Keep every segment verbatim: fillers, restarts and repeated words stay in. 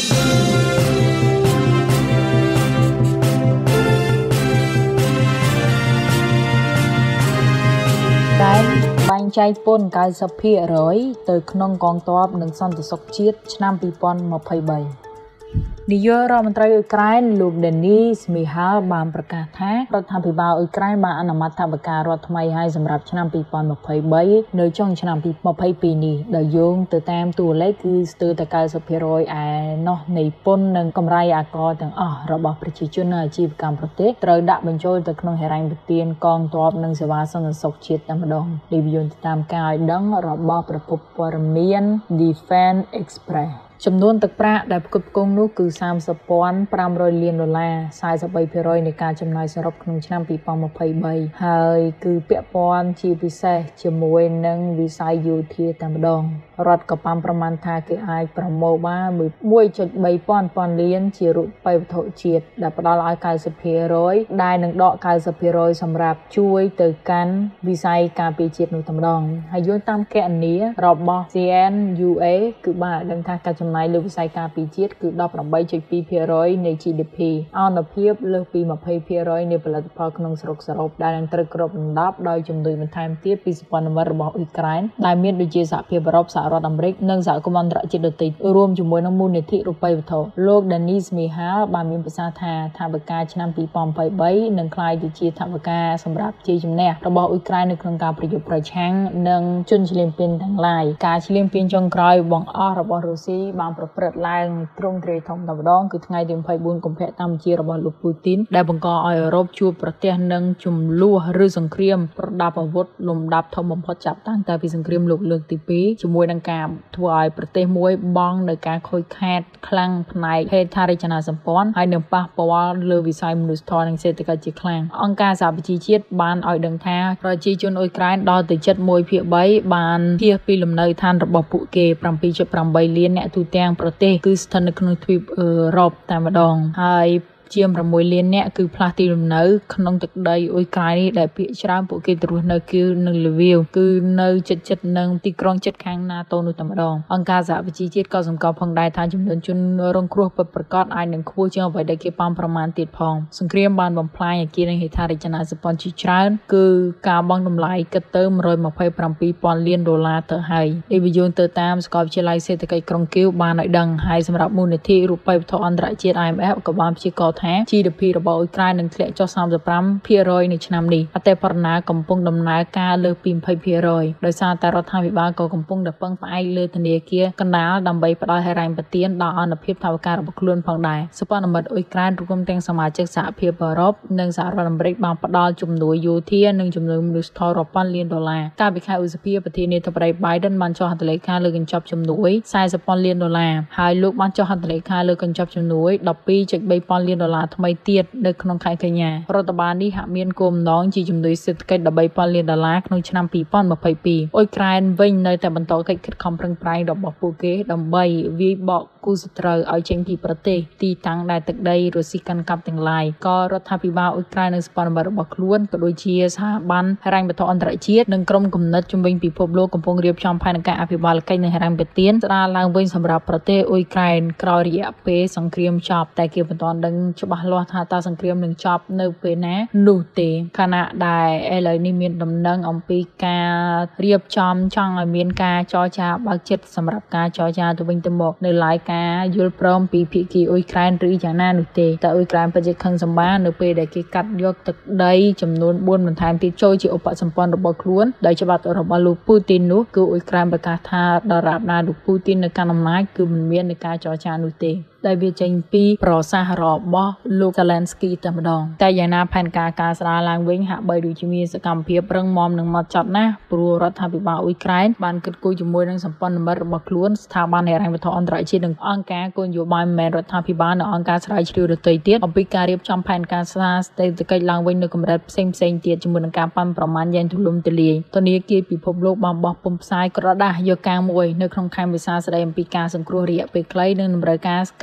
បាញ់ចែកពន្ធ chín mươiភាគរយ ទៅក្នុងកងទ័ពនិងសន្តិសុខជាតិឆ្នាំ hai không hai ba នាយករដ្ឋមន្ត្រីអ៊ុយក្រែនលោក Denis Mihal បានប្រកាសថារដ្ឋាភិបាលអ៊ុយក្រែនបានអនុម័តថវិការដ្ឋថ្មីឲ្យសម្រាប់ឆ្នាំ hai không hai ba នៅចុងឆ្នាំ hai không hai two នេះដែលយោងទៅតាមតួលេខគឺស្ទើរតែ chín mươiភាគរយ ឯនោះនៃពន្ធនិងកម្រៃអាករទាំងអស់របស់ប្រជាជននៅអាជីវកម្មប្រទេសត្រូវដាក់បញ្ចូលទៅក្នុងហិរញ្ញប្បទានកងទ័ពនិងសេវាសន្តិសុខជាតិតែម្ដងនេះវាយោងទៅតាមការឲ្យដឹងរបស់ប្រភពព័ត៌មាន Defense Express ចំនួនទឹកប្រាក់ដែលផ្គត់ផ្គង់នោះគឺ thirty thousand five hundredលានដុល្លារ forty-threeភាគរយ នៃការចំណាយសរុបក្នុងឆ្នាំ hai không hai ba ហើយគឺពាក់ព័ន្ធជាពិសេសជាមួយនឹងវិស័យយោធាតែម្ដងរដ្ឋក៏ប៉ាំប្រមាណថាគេអាចប្រមូលបាន one point threeពាន់ពាន់លានជារូបិយវត្ថុជាតិដែលផ្ដល់ឲ្យ ninetyភាគរយ ដែលនឹងដក ninetyភាគរយ សម្រាប់ជួយទៅកាន់វិស័យការពារជាតិនោះតែម្ដងហើយយោងតាមគណនារបស់ C N U A គឺបានដឹងថាការចំណាយលើវិស័យការពារជាតិគឺ eighteen point twoភាគរយ នៃ G D P អនុភាពលើសពី twentyភាគរយ នៃផលិតផលក្នុងស្រុកសរុបដែលនឹងត្រូវគ្របដណ្ដប់ដោយជំនួយបន្ថែមទៀតពីសម្ព័ន្ធមិត្តរបស់អ៊ុយក្រែនដែលមានដូចជាសហភាពអឺរ៉ុបសហរដ្ឋអាមេរិកនិងសហគមន៍អន្តរជាតិដទៃរួមជាមួយនឹងមូលនិធិរូបិយវត្ថុលោក Denis Mihal បានមានប្រសាសន៍ថាថវិកាឆ្នាំ hai không hai ba នឹងក្លាយទៅជាថវិកាសម្រាប់ជ័យជំនះរបស់អ៊ុយក្រែននៅក្នុងការប្រយុទ្ធប្រឆាំងនឹងជនឈ្លានពានទាំងឡាយការឈ្លានពានចុងក្រោយបង្អស់របស់រុស្ស៊ីបានប្រព្រឹត្តឡើងទ្រង់ទ្រាយធំតែម្ដងគឺថ្ងៃទីtwenty-fourកុម្ភៈតាមជារបស់លោកពូទីនដែលបង្កឲ្យអឺរ៉ុបជួបប្រទះនឹងជំលោះឬសង្គ្រាមប្រដាប់អាវុធលំដាប់ធំបំផុតចាប់តាំងតែពីសង្គ្រាមលោកលើកទីtwoជាមួយនឹងការធ្វើឲ្យប្រទេសមួយបង់នៅការខូចខាតខ្លាំងផ្នែកហេដ្ឋារចនាសម្ព័ន្ធហើយនឹងប៉ះពាល់លើវិស័យមនុស្សធម៌និងសេដ្ឋកិច្ចជាខ្លាំងអង្គការសហប្រជាជាតិបានឲ្យដឹងថាប្រជាជនអ៊ុយក្រែនដល់ទៅជិតoneភាគthreeបានភៀសពីលំនៅឋានរបស់ពួកគេseven point eightលានអ្នកទូទាំងប្រទេសគឺស្ថិតនៅក្នុងទ្វីបអឺរ៉ុបតែម្ដងហើយជាងsixលានអ្នកគឺផ្លាស់ទីលំនៅក្នុងទឹកដីអ៊ុយក្រែននេះដែលភាគច្រើនពួកគេទៅរស់នៅគឺនៅលវីវគឺនៅជិតជិតនឹងទីក្រុងជិតខាង NATO នោះតែម្ដងអង្គការសហប្រជាជាតិក៏សម្គាល់ផងដែរថាចំនួនជនរងគ្រោះពិតប្រាកដអាចនឹងខ្ពស់ជាងអ្វីដែលគេប៉ាន់ប្រមាណទៀតផងសង្គ្រាមបានបំផ្លាញអគារនិងហេដ្ឋារចនាសម្ព័ន្ធជាច្រើនគឺការបង់តម្លៃគិតទៅone hundred twenty-sevenពាន់លានដុល្លារទៅហើយនេះវាយោងទៅតាមសាកលវិទ្យាល័យសេដ្ឋកិច្ចក្រុងគីវបានឲ្យដឹងហើយសម្រាប់មូលនិធិរូបិយវត្ថុអន្តរជាតិ I M F ក៏បានព្យាករណ៍ថា G D P របស់អ៊ុយក្រែននឹងធ្លាក់ចុះthirty-fiveភាគរយ នៅឆ្នាំនេះអតិផរណាកំពុងដំណើរការលើសពីtwentyភាគរយ ដោយសារតែរដ្ឋាភិបាលក៏កំពុងតែពឹងផ្អែកលើធនាគារកណ្ដាលដើម្បីផ្ដល់ហិរញ្ញប្បទានដល់អនុភាពថវិការបស់ខ្លួនផងដែរសម្ព័ន្ធមិត្តអ៊ុយក្រែនរួមទាំងសមាជិកសហភាពអឺរ៉ុបនិងសហរដ្ឋអាមេរិកបានផ្ដល់ជំនួយយោធានិងជំនួយមនុស្សធម៌រាប់ពាន់លានដុល្លារកាលពីខែឧសភាប្រធានាធិបតី Biden បានចុះហត្ថលេខាលើកញ្ចប់ជំនួយfortyពាន់លានដុល្លារហើយលោកបានចុះហត្ថលេខាលើកញ្ចប់ជំនួយtwelve point threeពាន់លានដុល្លារថ្មីទៀតនៅក្នុងខែកញ្ញារដ្ឋបាលនេះហាក់មានគោលបំណងជាជំនួយសេដ្ឋកិច្ចthirteenពាន់លានដុល្លារក្នុងឆ្នាំtwenty twenty-twoអ៊ុយក្រែនវិញនៅតែបន្តកិច្ចខិតខំប្រឹងប្រែងរបស់ពួកគេដើម្បីវាយបកគូសត្រូវឲ្យចេញពីប្រទេសទីតាំងដែលទឹកដីរុស្ស៊ីកាន់កាប់ទាំងឡាយក៏រដ្ឋាភិបាលអ៊ុយក្រែននិងសម្ព័ន្ធមិត្តរបស់ខ្លួនក៏ដូចជាសហបានហិរញ្ញវត្ថុអន្តរជាតិនិងក្រុមគំនិតជំវិញពិភពលោកកំពុងរៀបចំផែនការអភិបាលកិច្ចនិងហិរញ្ញប្បទានស្ដារឡើងវិញសម្រាប់ប្រទេសអ៊ុយក្រែនក្រោយរយៈពេលសង្គ្រាមចប់តែគេមិនទាន់ដឹងច្បាស់លាស់ថាតើសង្គ្រាមនឹងចប់នៅពេលណានោះទេខណៈដែលឥឡូវនេះមានដំណឹងអំពីការរៀបចំចង់ឲ្យមានការចរចាបើកចិត្តសម្រាប់ការចរចាទៅវិញទៅមកនៅឡើយការយល់ព្រមពីភាគីអ៊ុយក្រែនឬយ៉ាងណានោះទេតែអ៊ុយក្រែនពិតជាខឹងសម្បានៅពេលដែលគេកាត់យកទឹកដីចំនួនfourបន្ថែមទៀតចូលជាឧបសម្ព័ន្ធរបស់ខ្លួនដោយច្បាប់របស់លោកពូទីននោះគឺអ៊ុយក្រែនប្រកាសថាដរាបណាលោកពូទីននៅកាន់អំណាចគឺមិនមាននៃការចរចានោះទេដែលវាចេញពីប្រសាសន៍របស់លោក Zelensky តែម្ដងតែយ៉ាងណាផែនការការស្ដារឡើងវិញហាក់បីដូចជាមានសកម្មភាពរឹងមាំនិងម៉ត់ចត់ណាស់ព្រោះរដ្ឋាភិបាលអ៊ុយក្រែនបានគិតគូរជាមួយនឹងសម្ព័ន្ធមិត្តរបស់ខ្លួនស្ថាប័នហិរញ្ញវត្ថុអន្តរជាតិនិងអង្គការគោលនយោបាយមិនមែនរដ្ឋាភិបាលនិងអង្គការស្រាវជ្រាវដទៃទៀតអំពីការរៀបចំផែនការស្ដារសេដ្ឋកិច្ចឡើងវិញនៅកម្រិតផ្សេងៗទៀតជាមួយនឹងការប៉ាន់ប្រមាណយ៉ាងទូលំទូលាយធនាគារពិភពលោកបានបោះពុម្ពផ្សាយក្រដាស់យកការមួយនៅក្នុងខែមេសាស្ដីអំពីការសង្គ្រោះរយៈពេលខ្លីនិងតម្រូវការការ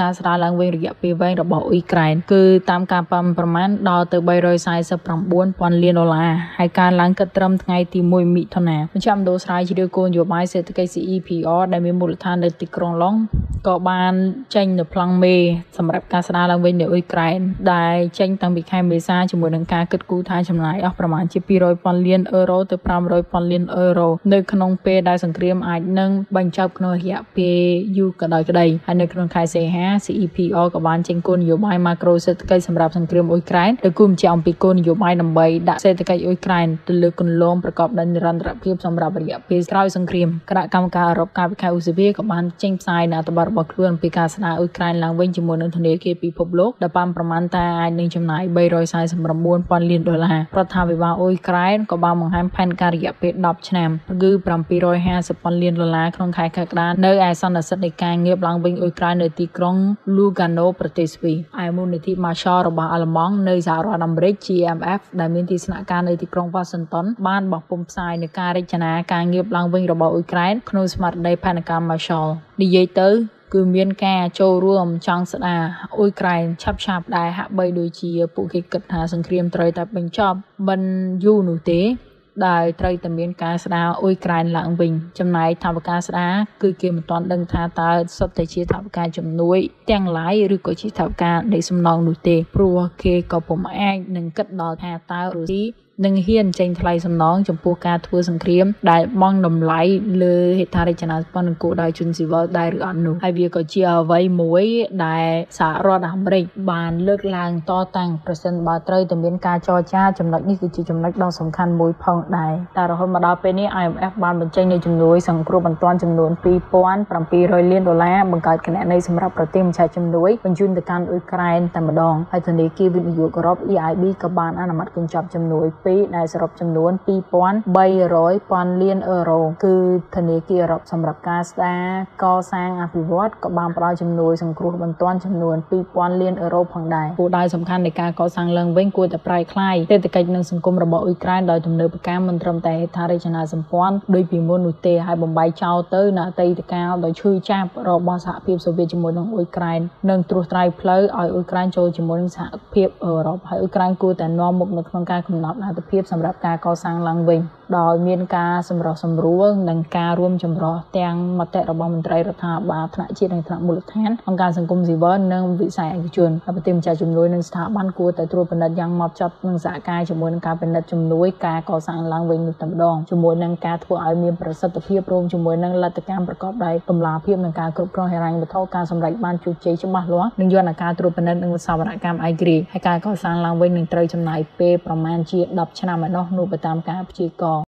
ការស្ដារឡើងវិញរយៈពេលវែងរបស់អ៊ុយក្រែនគឺតាមការប៉ាន់ប្រមាណដល់ទៅបីរយសាយសិបប្រាំបួនពាន់លានដុល្លារហើយការឡើងគិតត្រឹមថ្ងៃទីមួយមិថុនាមជ្ឈមណ្ឌលស្រាវជ្រាវគោលនយោបាយសេដ្ឋកិច្ច C E P R ដែលមានមូលដ្ឋាននៅទីក្រុងឡុងក៏បានចេញនៅប្លង់មេសម្រាប់ការស្ដារឡើងវិញនៅអ៊ុយក្រែនដែលចេញតាំងពីខែមេសាជាមួយនឹងការគិតគូរថាចំណាយអស់ប្រមាណជាពីររយពាន់លានអឺរ៉ូទៅប្រាំរយពាន់លានអឺរ៉ូនៅក្នុងពេលដែលសង្គ្រាមអាចនឹងបញ្ចប់ក្នុងរយៈពេលយូរក៏ដោយក្តីហើយនៅក្នុងខែសីហា C E P R ក៏បានចេញគោលនយោបាយម៉ាក្រូសេដ្ឋកិច្ចសម្រាប់សង្គ្រាមអ៊ុយក្រែនដែលគូបញ្ជាក់អំពីគោលនយោបាយដើម្បីដាក់សេដ្ឋកិច្ចអ៊ុយក្រែនទៅលើគន្លងប្រកបដោយនិរន្តរភាពសម្រាប់រយៈពេលក្រោយសង្គ្រាមគណៈកម្មការអឺរ៉ុបកាលពីខែឧសភាក៏បានចេញផ្សាយនៅអត្ថបទរបស់ខ្លួនអំពីការស្ដារអ៊ុយក្រែនឡើងវិញជាមួយនឹងធនាគារពិភពលោកដែលបានប្រមាណថាអាចនឹងចំណាយបីរយសាយសិបប្រាំបួនពាន់លានដុល្លាររដ្ឋាភិបាលអ៊ុយក្រែនក៏បានបង្ហាញផែនការរយៈពេលដប់ឆ្នាំគឺប្រាំពីរយហាសិបពាន់លានដុល្លារក្នុងខែកក្កដានៅឯសន្និសីទនៃការងើបឡើងវិញអ៊ុយក្រែននៅទីក្រុង Lugano ប្រទេសស្វីសឯមូលនិធិ Marshall របស់អាល្លឺម៉ង់នៅសហរដ្ឋអាមេរិក G M F ដែលមានទីស្នាក់ការនៅទីក្រុង Washington បានបោះពុម្ពផ្សាយនៅការរចនាការងើបឡើងវិញរបស់អ៊ុយក្រែនក្នុងស្មារតីផែនការ Marshall និយាយទៅគឺមានការចូលរួមចង់ស្ដារអ៊ុយក្រែនឆាប់ឆាប់ដែលហាក់បីដូចជាពួកគេគិតថាសង្គ្រាមត្រូវតែបញ្ចប់មិនយូរនោះទេដែលត្រូវតែមានការស្ដារអ៊ុយក្រែនឡើងវិញចំណែកថវិកាស្ដារគឺគេមិនទាន់ដឹងថាតើសុទ្ធតែជាថវិកាជំនួយទាំងឡាយឬក៏ជាថវិកានៃសំណងនោះទេព្រោះគេក៏ពុំអាចនឹងគិតដល់ថាតើរុស្ស៊ីនឹងហ៊ានចេញថ្លៃសំណងចំពោះការធ្វើសង្គ្រាមដែលបង់តម្លៃលើហេដ្ឋារចនាសម្ព័ន្ធនគរដោយជនស៊ីវិលដែរឬអត់នោះហើយវាក៏ជាអ្វីមួយដែលសហរដ្ឋអាមេរិកបានលើកឡើងតតាំងប្រសិនបើត្រូវតែមានការចរចាចំណុចនេះគឺជាចំណុចដ៏សំខាន់មួយផងដែរតែរហូតមកដល់ពេលនេះ I M F បានបញ្ចេញនូវជំនួយសង្គ្រោះបន្ទាន់ចំនួនពីរពាន់ប្រាំពីររយលានដុល្លារបង្កើតគណនីសម្រាប់ប្រទេសម្ចាស់ជំនួយបញ្ជូនទៅកាន់អ៊ុយក្រែនតែម្ដងហើយធនាគារវិនិយោគអឺរ៉ុប E I B ក៏បានអនុម័តកញ្ចប់ជំនួយដែលសរុបចំនួនពីរពាន់បីរយពាន់លានអឺរ៉ូគឺធនាគារអឺរ៉ុបសម្រាប់ការស្ដារកសាងអភិវឌ្ឍក៏បានផ្ដល់ជំនួយសង្គ្រោះបន្ទាន់ចំនួនពីរពាន់លានអឺរ៉ូផងដែរគោលដៅសំខាន់នៃការកសាងឡើងវិញគួរតែប្រែក្លាយសេដ្ឋកិច្ចនិងសង្គមរបស់អ៊ុយក្រែនដោយទំនើបកម្មមិនត្រឹមតែហេដ្ឋារចនាសម្ព័ន្ធដូចពីមុននោះទេហើយបំបីចោលទៅនៅអតីតកាលដោយឈឺចាប់របស់សហភាពសូវៀតជាមួយនឹងអ៊ុយក្រែននិងត្រួសត្រាយផ្លូវឲ្យអ៊ុយក្រែនចូលជាមួយនឹងសហភាពអឺរ៉ុបហើយអ៊ុយក្រែនគួរតែនាំមុខនៅក្នុងការកំណត់អាទិភាពសម្រាប់ការកសាងឡើងវិញដោយមានការសម្រុះសម្រួលនិងការរួមចម្រុះទាំងមតិរបស់មន្ត្រីរដ្ឋាភិបាលថ្នាក់ជាតិនិងថ្នាក់មូលដ្ឋានអង្គការសង្គមស៊ីវិលនិងវិស័យឯកជនហើយប្រទេសម្ចាស់ជំនួយនិងស្ថាប័នគួរតែត្រួតពិនិត្យយ៉ាងម៉ត់ចត់និងសហការជាមួយនឹងការពិនិត្យជំនួយការកសាងឡើងវិញនោះតែម្ដងជាមួយនឹងការធ្វើឲ្យមានប្រសិទ្ធភាពរួមជាមួយនឹងលទ្ធកម្មប្រកបដោយតម្លាភាពនិងការគ្រប់គ្រងហិរញ្ញវត្ថុការសម្រេចបានជោគជ័យច្បាស់លាស់និងយន្តការត្រួតពិនិត្យនិងសវនកម្មឯករាជ្យហើយការកសាងឡើងវិញនឹងត្រូវចំណាយពេលប្រមាណជាដប់ឆ្នាំឯណោះនោះទៅតាមការព្យាករណ៍